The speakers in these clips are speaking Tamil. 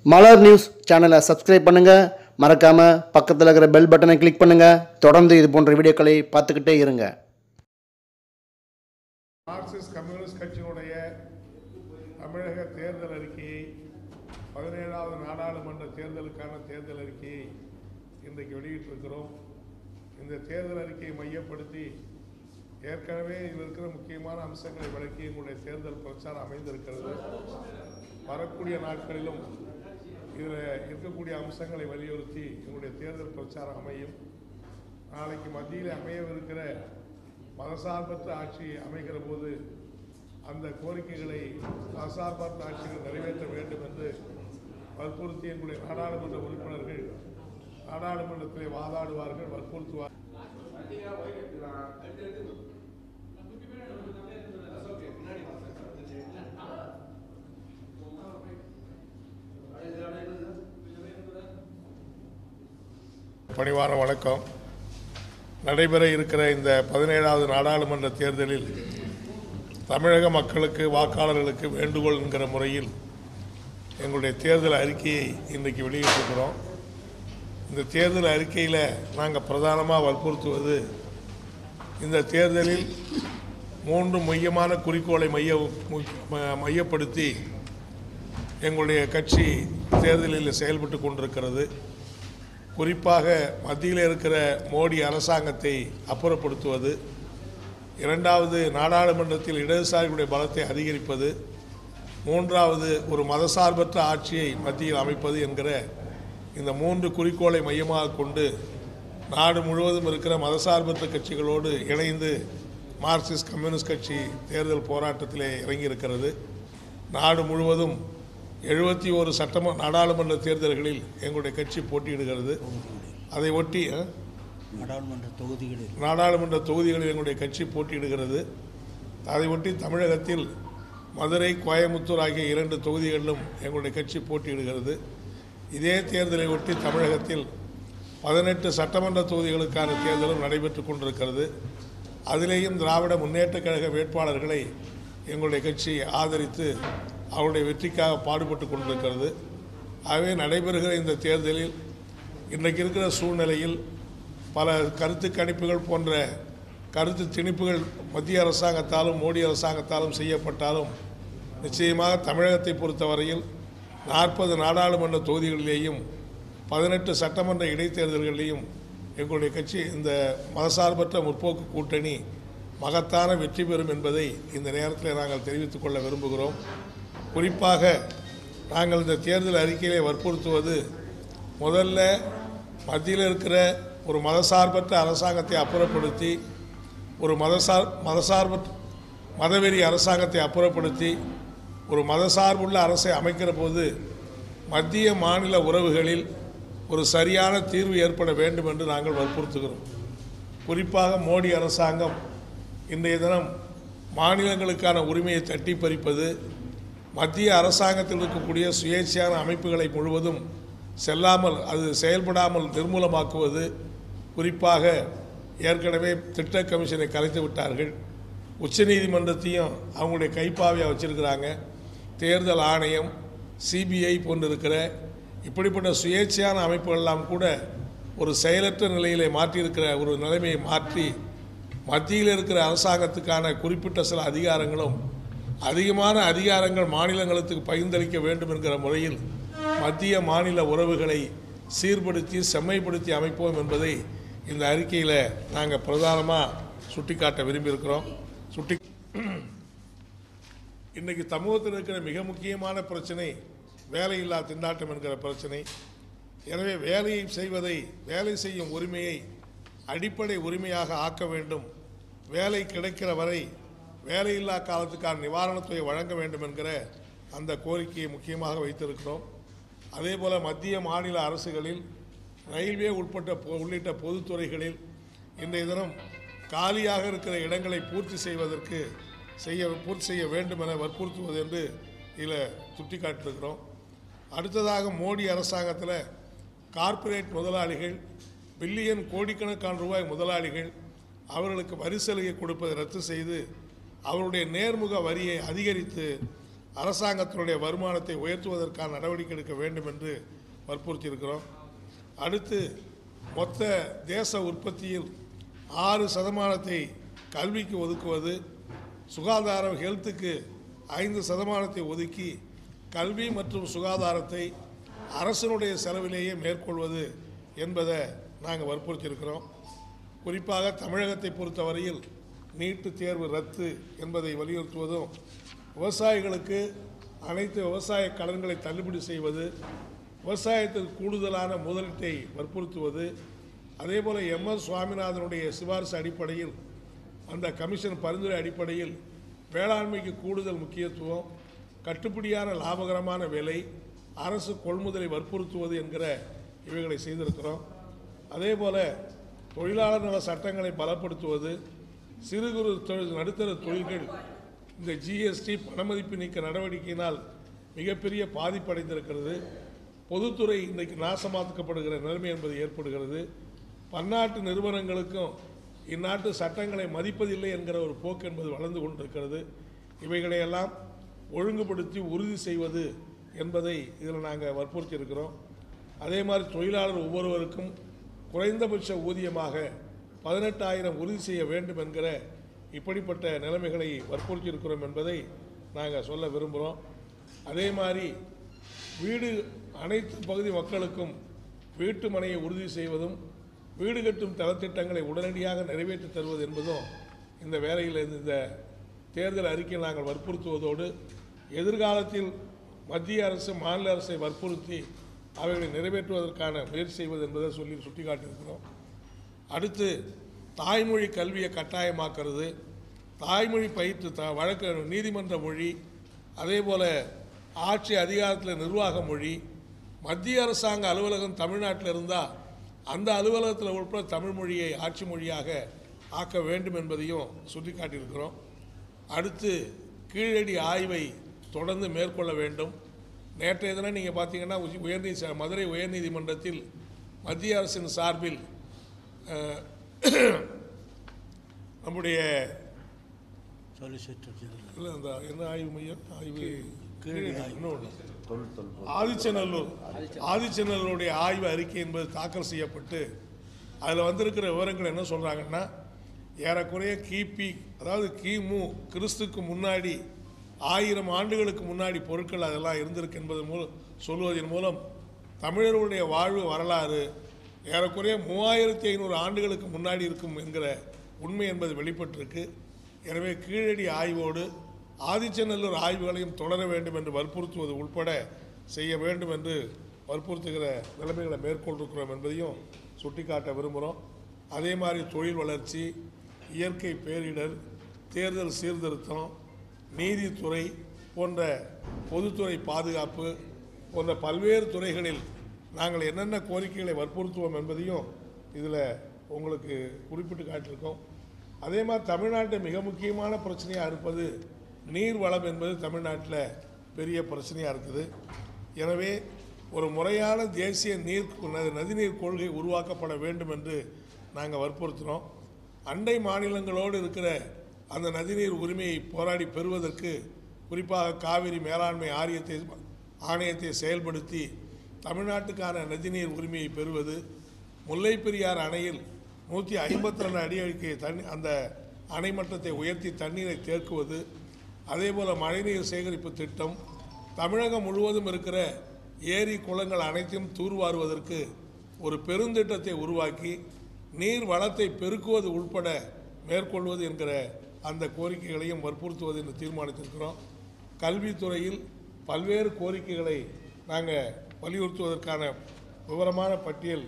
மலர் நியூஸ் சேனலை சப்ஸ்கிரைப் பண்ணுங்கள். மறக்காமல் பக்கத்தில் இருக்கிற பெல் பட்டனை கிளிக் பண்ணுங்கள். தொடர்ந்து இது போன்ற வீடியோக்களை பார்த்துக்கிட்டே இருங்க. மார்க்சிஸ்ட் கம்யூனிஸ்ட் கட்சியினுடைய தமிழக தேர்தல் அறிக்கையை 17வது நாடாளுமன்ற தேர்தலுக்கான தேர்தல் அறிக்கையை இன்றைக்கு வெளியிட்டிருக்கிறோம். இந்த தேர்தல் அறிக்கையை மையப்படுத்தி ஏற்கனவே இதில் இருக்கிற முக்கியமான அம்சங்களை விளக்கி எங்களுடைய தேர்தல் பிரச்சாரம் அமைந்திருக்கிறது. வரக்கூடிய நாட்களிலும் இதில் இருக்கக்கூடிய அம்சங்களை வலியுறுத்தி எங்களுடைய தேர்தல் பிரச்சாரம் அமையும். நாளைக்கு மத்தியில் அமையவிருக்கிற மதசார்பற்ற ஆட்சி அமைகிற போது அந்த கோரிக்கைகளை மதசார்பற்ற ஆட்சிகள் நிறைவேற்ற வேண்டும் என்று வற்புறுத்தி எங்களுடைய நாடாளுமன்ற உறுப்பினர்கள் நாடாளுமன்றத்திலே வாதாடுவார்கள், வற்புறுத்துவார்கள். பணிவான வணக்கம். நடைபெற இருக்கிற இந்த 17வது நாடாளுமன்ற தேர்தலில் தமிழக மக்களுக்கு, வாக்காளர்களுக்கு வேண்டுகோள் என்கிற முறையில் எங்களுடைய தேர்தல் அறிக்கையை இன்றைக்கு வெளியிட்டிருக்கிறோம். இந்த தேர்தல் அறிக்கையில் நாங்கள் பிரதானமாக வற்புறுத்துவது, இந்த தேர்தலில் 3 முக்கியமான குறிக்கோளை மையப்படுத்தி எங்களுடைய கட்சி தேர்தலில் செயல்பட்டு கொண்டிருக்கிறது. குறிப்பாக மத்தியில் இருக்கிற மோடி அரசாங்கத்தை அப்புறப்படுத்துவது, 2வது நாடாளுமன்றத்தில் இடதுசாரிகளுடைய பலத்தை அதிகரிப்பது, 3வது ஒரு மதசார்பற்ற ஆட்சியை மத்தியில் அமைப்பது என்கிற இந்த 3 குறிக்கோளை மையமாக கொண்டு நாடு முழுவதும் இருக்கிற மதசார்பற்ற கட்சிகளோடு இணைந்து மார்க்சிஸ்ட் கம்யூனிஸ்ட் கட்சி தேர்தல் போராட்டத்திலே இறங்கியிருக்கிறது. நாடு முழுவதும் 71 நாடாளுமன்ற தேர்தல்களில் எங்களுடைய கட்சி போட்டியிடுகிறது. அதை ஒட்டி நாடாளுமன்ற தொகுதிகளில் எங்களுடைய கட்சி போட்டியிடுகிறது. அதை ஒட்டி தமிழகத்தில் மதுரை, கோயம்புத்தூர் ஆகிய 2 தொகுதிகளிலும் எங்களுடைய கட்சி போட்டியிடுகிறது. இதே தேர்தலை ஒட்டி தமிழகத்தில் 18 சட்டமன்ற தொகுதிகளுக்கான தேர்தலும் நடைபெற்று கொண்டிருக்கிறது. அதிலேயும் திராவிட முன்னேற்ற கழக வேட்பாளர்களை எங்களுடைய கட்சி ஆதரித்து அவருடைய வெற்றிக்காக பாடுபட்டு கொண்டிருக்கிறது. ஆகவே நடைபெறுகிற இந்த தேர்தலில் இன்றைக்கு இருக்கிற சூழ்நிலையில் பல கருத்து கணிப்புகள் போன்ற கருத்து திணிப்புகள் மத்திய அரசாங்கத்தாலும் மோடி அரசாங்கத்தாலும் செய்யப்பட்டாலும் நிச்சயமாக தமிழகத்தை பொறுத்தவரையில் 40 நாடாளுமன்ற தொகுதிகளிலேயும் 18 சட்டமன்ற இடைத்தேர்தல்களிலேயும் எங்களுடைய கட்சி, இந்த மதசார்பற்ற முற்போக்கு கூட்டணி மகத்தான வெற்றி பெறும் என்பதை இந்த நேரத்தில் நாங்கள் தெரிவித்துக் கொள்ள விரும்புகிறோம். குறிப்பாக நாங்கள் இந்த தேர்தல் அறிக்கையிலே வற்புறுத்துவது, முதல்ல மத்தியில் இருக்கிற ஒரு மதசார்பற்ற அரசாங்கத்தை அப்புறப்படுத்தி ஒரு மதவெறி அரசாங்கத்தை அப்புறப்படுத்தி ஒரு மதசார்புள்ள அரசை அமைக்கிற போது மத்திய மாநில உறவுகளில் ஒரு சரியான தீர்வு ஏற்பட வேண்டும் என்று நாங்கள் வற்புறுத்துகிறோம். குறிப்பாக மோடி அரசாங்கம் இன்றைய தினம் மாநிலங்களுக்கான உரிமையை தட்டி பறிப்பது, மத்திய அரசாங்கத்தில் இருக்கக்கூடிய சுயேட்சையான அமைப்புகளை முழுவதும் செல்லாமல், அது செயல்படாமல் நிர்மூலமாக்குவது. குறிப்பாக ஏற்கனவே திட்ட கமிஷனை கலைத்து விட்டார்கள். உச்சநீதிமன்றத்தையும் அவங்களுடைய கைப்பாவையாக வச்சிருக்கிறாங்க. தேர்தல் ஆணையம், சிபிஐ போன்றிருக்கிற இப்படிப்பட்ட சுயேட்சையான அமைப்புகளெல்லாம் கூட ஒரு செயலற்ற நிலையிலே மாற்றியிருக்கிற ஒரு நிலைமையை மாற்றி மத்தியில் இருக்கிற அரசாங்கத்துக்கான குறிப்பிட்ட சில அதிகாரங்களும் அதிகமான அதிகாரங்கள் மாநிலங்களுக்கு பகிர்ந்தளிக்க வேண்டும் என்கிற முறையில் மத்திய மாநில உறவுகளை சீர்படுத்தி செம்மைப்படுத்தி அமைப்போம் என்பதை இந்த அறிக்கையில் நாங்கள் பிரதானமாக சுட்டிக்காட்ட விரும்பியிருக்கிறோம். இன்றைக்கு சமூகத்தில் இருக்கிற மிக முக்கியமான பிரச்சனை வேலையில்லா திண்டாட்டம் என்கிற பிரச்சனை. எனவே வேலை செய்யும் உரிமையை அடிப்படை உரிமையாக ஆக்க வேண்டும். வேலை கிடைக்கிற வரை வேலையில்லா காலத்துக்கான நிவாரணத்தொகை வழங்க வேண்டும் என்கிற அந்த கோரிக்கையை முக்கியமாக வைத்திருக்கிறோம். அதே போல் மத்திய மாநில அரசுகளில் ரயில்வே உள்ளிட்ட பொதுத்துறைகளில் இன்றைய தினம் காலியாக இருக்கிற இடங்களை பூர்த்தி செய்ய வேண்டும் என வற்புறுத்துவது என்று இதில் சுட்டிக்காட்டியிருக்கிறோம். அடுத்ததாக மோடி அரசாங்கத்தில் கார்ப்பரேட் முதலாளிகள், பில்லியன் கோடிக்கணக்கான ரூபாய் முதலாளிகள், அவர்களுக்கு வரி சலுகை கொடுப்பதை ரத்து செய்து அவருடைய நேர்முக வரியை அதிகரித்து அரசாங்கத்தினுடைய வருமானத்தை உயர்த்துவதற்கான நடவடிக்கை எடுக்க வேண்டும் என்று வற்புறுத்தியிருக்கிறோம். அடுத்து மொத்த தேச உற்பத்தியில் 6% கல்விக்கு ஒதுக்குவது, சுகாதாரம் ஹெல்த்துக்கு 5% ஒதுக்கி கல்வி மற்றும் சுகாதாரத்தை அரசனுடைய செலவிலேயே மேற்கொள்வது என்பதை நாங்கள் வற்புறுத்தியிருக்கிறோம். குறிப்பாக தமிழகத்தை பொறுத்தவரையில் நீட்டு தேர்வு ரத்து என்பதை வலியுறுத்துவதும், விவசாயிகளுக்கு அனைத்து விவசாய கடன்களை தள்ளுபடி செய்வது, விவசாயத்திற்கு கூடுதலான முதலீட்டை வற்புறுத்துவது, அதேபோல் MS சுவாமிநாதனுடைய சிபாரிசு அடிப்படையில் அந்த கமிஷன் பரிந்துரை அடிப்படையில் வேளாண்மைக்கு கூடுதல் முக்கியத்துவம், கட்டுப்படியான லாபகரமான விலை, அரசு கொள்முதலை வற்புறுத்துவது என்கிற இவைகளை செய்திருக்கிறோம். அதேபோல் தொழிலாளர் நல சட்டங்களை பலப்படுத்துவது, சிறு குறு நடுத்தர தொழில்கள் இந்த GST பணமதிப்பு நீக்க நடவடிக்கையினால் மிகப்பெரிய பாதிப்படைந்திருக்கிறது. பொதுத்துறை இன்றைக்கு நாசமாக்கப்படுகிற நிலைமை என்பது ஏற்படுகிறது. பன்னாட்டு நிறுவனங்களுக்கும் இந்நாட்டு சட்டங்களை மதிப்பதில்லை என்கிற ஒரு போக்கு என்பது வளர்ந்து கொண்டிருக்கிறது. இவைகளையெல்லாம் ஒழுங்குபடுத்தி உறுதி செய்வது என்பதை இதில் நாங்கள் வற்புறுத்தி இருக்கிறோம். அதே மாதிரி தொழிலாளர் ஒவ்வொருவருக்கும் குறைந்தபட்ச ஊதியமாக 18,000 உறுதி செய்ய வேண்டும் என்கிற இப்படிப்பட்ட நிலைமைகளை வற்புறுத்தி இருக்கிறோம் என்பதை நாங்கள் சொல்ல விரும்புகிறோம். அதே மாதிரி அனைத்து பகுதி மக்களுக்கும் வீட்டு மனையை உறுதி செய்வதும், வீடு கட்டும் தளத்திட்டங்களை உடனடியாக நிறைவேற்றி தருவது என்பதும் இந்த வேலையில் இந்த தேர்தல் அறிக்கையில் நாங்கள் வற்புறுத்துவதோடு, எதிர்காலத்தில் மத்திய அரசு மாநில அரசை வற்புறுத்தி அவைகளை நிறைவேற்றுவதற்கான முயற்சி செய்வது என்பதை சுட்டிக்காட்டியிருக்கிறோம். அடுத்து தாய்மொழி கல்வியை கட்டாயமாக்கிறது, தாய்மொழி பயிற்று வழக்கு நீதிமன்ற மொழி, அதே போல் ஆட்சி அதிகாரத்தில் நிர்வாக மொழி, மத்திய அரசாங்க அலுவலகம் தமிழ்நாட்டில் இருந்தால் அந்த அலுவலகத்தில் உட்பட தமிழ் மொழியை ஆட்சி மொழியாக ஆக்க வேண்டும் என்பதையும் சுட்டிக்காட்டியிருக்கிறோம். அடுத்து கீழடி ஆய்வை தொடர்ந்து மேற்கொள்ள வேண்டும். நேற்றைய தினம் நீங்கள் பார்த்தீங்கன்னா மதுரை உயர்நீதிமன்றத்தில் மத்திய அரசின் சார்பில் நம்முடைய இல்லை அந்த என்ன ஆய்வு மையம் ஆதிச்சநல்லூருடைய ஆய்வு அறிக்கை என்பது தாக்கல் செய்யப்பட்டு அதில் வந்திருக்கிற விவரங்கள் என்ன சொல்கிறாங்கன்னா, ஏறக்குறைய கிமு கிறிஸ்துக்கு முன்னாடி 1000 ஆண்டுகளுக்கு முன்னாடி பொருட்கள் அதெல்லாம் இருந்திருக்கு என்பது சொல்வதன் மூலம் தமிழர்களுடைய வாழ்வு வரலாறு ஏறக்குறைய 3500 ஆண்டுகளுக்கு முன்னாடி இருக்கும் என்கிற உண்மை என்பது வெளிப்பட்டிருக்கு. எனவே கீழடி ஆய்வோடு ஆதிச்சநல்லூர் ஆய்வுகளையும் தொடர வேண்டும் என்று வற்புறுத்துவது உட்பட செய்ய வேண்டும் என்று வற்புறுத்துகிற நிலைமைகளை மேற்கொண்டிருக்கிறோம் என்பதையும் சுட்டிக்காட்ட விரும்புகிறோம். அதே மாதிரி தொழில் வளர்ச்சி, இயற்கை பேரிடர், தேர்தல் சீர்திருத்தம், நீதித்துறை போன்ற பொதுத்துறை பாதுகாப்பு போன்ற பல்வேறு துறைகளில் நாங்கள் என்னென்ன கோரிக்கைகளை வற்புறுத்துவோம் என்பதையும் இதில் உங்களுக்கு குறிப்பிட்டு காட்டியிருக்கோம். அதே மாதிரி தமிழ்நாட்டில் மிக முக்கியமான பிரச்சனையாக இருப்பது நீர் வளம் என்பது தமிழ்நாட்டில் பெரிய பிரச்சனையாக இருக்குது. எனவே ஒரு முறையான தேசிய நதிநீர் கொள்கை உருவாக்கப்பட வேண்டும் என்று நாங்கள் வற்புறுத்தினோம். அண்டை மாநிலங்களோடு இருக்கிற அந்த நதிநீர் உரிமையை போராடி பெறுவதற்கு குறிப்பாக காவிரி மேலாண்மை ஆணையத்தை செயல்படுத்தி தமிழ்நாட்டுக்கான நதிநீர் உரிமையை பெறுவது, முல்லை பெரியார் அணையில் 152 அடிக்கு அந்த அணை மட்டத்தை உயர்த்தி தண்ணீரை தேக்குவது, அதேபோல் மழைநீர் சேகரிப்பு திட்டம், தமிழகம் முழுவதும் இருக்கிற ஏரி குளங்கள் அனைத்தையும் தூர்வாருவதற்கு ஒரு பெருந்திட்டத்தை உருவாக்கி நீர் வளத்தை பெருக்குவது உட்பட மேற்கொள்வது என்கிற அந்த கோரிக்கைகளையும் வற்புறுத்துவது என்று தீர்மானித்திருக்கிறோம். கல்வித்துறையில் பல்வேறு கோரிக்கைகளை நாங்கள் வலியுறுத்துவதற்கான விவரமான பட்டியல்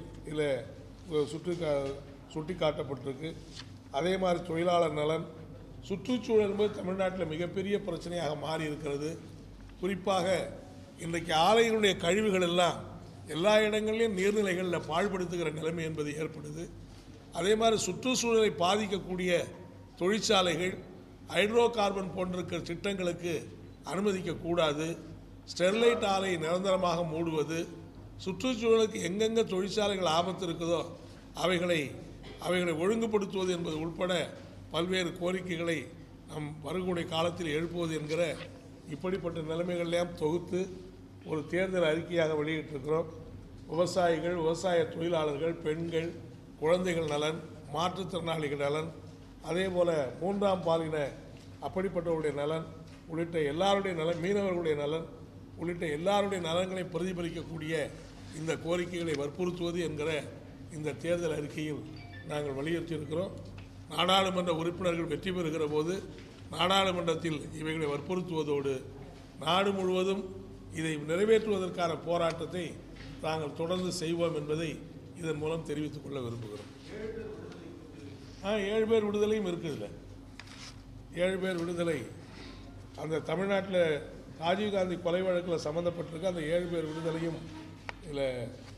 இதில் சுட்டிக்காட்டப்பட்டிருக்கு. அதே மாதிரி தொழிலாளர் நலன், சுற்றுச்சூழல் என்பது தமிழ்நாட்டில் மிகப்பெரிய பிரச்சனையாக மாறி இருக்கிறது. குறிப்பாக இன்றைக்கு ஆலைகளுடைய கழிவுகள் எல்லாம் எல்லா இடங்களிலும் நீர்நிலைகளில் பாழ்படுத்துகிற நிலைமை என்பது ஏற்படுது. அதே மாதிரி சுற்றுச்சூழலை பாதிக்கக்கூடிய தொழிற்சாலைகள், ஹைட்ரோ கார்பன் போன்ற திட்டங்களுக்கு அனுமதிக்கக்கூடாது. ஸ்டெர்லைட் ஆலையை நிரந்தரமாக மூடுவது, சுற்றுச்சூழலுக்கு எங்கெங்கே தொழிற்சாலைகள் ஆபத்து இருக்குதோ அவைகளை ஒழுங்குபடுத்துவது என்பது உட்பட பல்வேறு கோரிக்கைகளை நம் வரக்கூடிய காலத்தில் எழுப்புவது என்கிற இப்படிப்பட்ட நிலைமைகளெல்லாம் தொகுத்து ஒரு தேர்தல் அறிக்கையாக வெளியிட்டிருக்கிறோம். விவசாயிகள், விவசாய தொழிலாளர்கள், பெண்கள், குழந்தைகள் நலன், மாற்றுத்திறனாளிகள் நலன், அதே போல் மூன்றாம் பாலின அப்படிப்பட்டவருடைய நலன் உள்ளிட்ட எல்லாருடைய நலன், மீனவர்களுடைய நலன் உள்ளிட்ட எல்லாருடைய நலன்களை பிரதிபலிக்கக்கூடிய இந்த கோரிக்கைகளை வற்புறுத்துவது என்கிற இந்த தேர்தல் அறிக்கையில் நாங்கள் வலியுறுத்தியிருக்கிறோம். நாடாளுமன்ற உறுப்பினர்கள் வெற்றி பெறுகிற போது நாடாளுமன்றத்தில் இவைகளை வற்புறுத்துவதோடு நாடு முழுவதும் இதை நிறைவேற்றுவதற்கான போராட்டத்தை நாங்கள் தொடர்ந்து செய்வோம் என்பதை இதன் மூலம் தெரிவித்துக் கொள்ள விரும்புகிறோம். 7 பேர் விடுதலையும் இருக்குதுல்ல. 7 பேர் விடுதலை அந்த தமிழ்நாட்டில் ராஜீவ்காந்தி கொலை வழக்கில் சம்மந்தப்பட்டிருக்க அந்த 7 பேர் விடுதலையும் இதில்